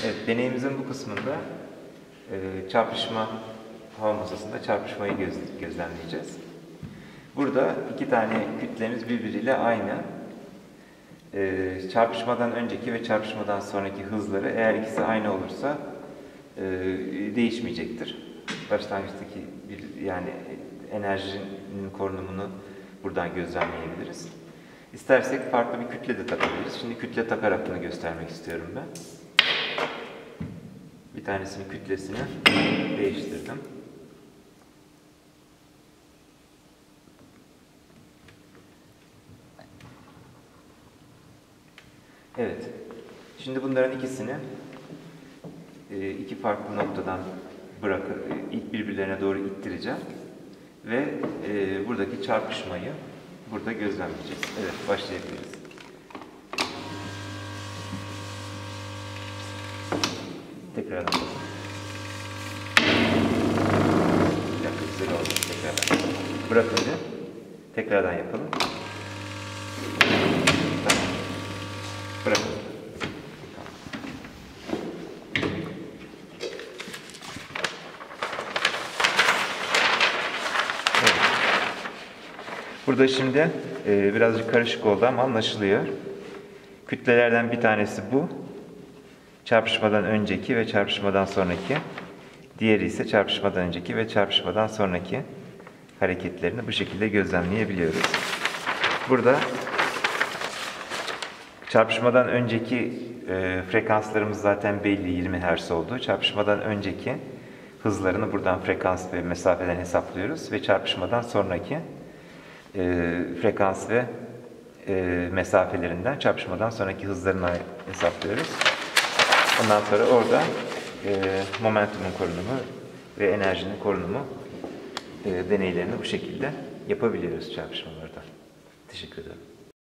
Evet, deneyimizin bu kısmında çarpışma hava masasında çarpışmayı gözlemleyeceğiz. Burada iki tane kütlemiz birbiriyle aynı. Çarpışmadan önceki ve çarpışmadan sonraki hızları eğer ikisi aynı olursa değişmeyecektir. Başlangıçtaki yani enerjinin korunumunu buradan gözlemleyebiliriz. İstersek farklı bir kütle de takabiliriz. Şimdi kütle takarak bunu göstermek istiyorum ben. Bir tanesinin kütlesini değiştirdim. Evet. Şimdi bunların ikisini iki farklı noktadan ilk birbirlerine doğru ittireceğim ve buradaki çarpışmayı burada gözlemleyeceğiz. Evet, başlayabiliriz. Tekrardan bakalım. Bir dakika, güzel oldu. Tekrardan. Bırakınca tekrardan yapalım. Tamam. Bırakın. Evet. Burada şimdi birazcık karışık oldu ama anlaşılıyor. Kütlelerden bir tanesi bu. Çarpışmadan önceki ve çarpışmadan sonraki. Diğeri ise çarpışmadan önceki ve çarpışmadan sonraki hareketlerini bu şekilde gözlemleyebiliyoruz. Burada çarpışmadan önceki frekanslarımız zaten belli, 20 Hz oldu. Çarpışmadan önceki hızlarını buradan frekans ve mesafeden hesaplıyoruz ve çarpışmadan sonraki frekans ve mesafelerinden çarpışmadan sonraki hızlarını hesaplıyoruz. Ondan sonra orada momentumun korunumu ve enerjinin korunumu deneylerini bu şekilde yapabiliyoruz çarpışmalarda. Teşekkür ederim.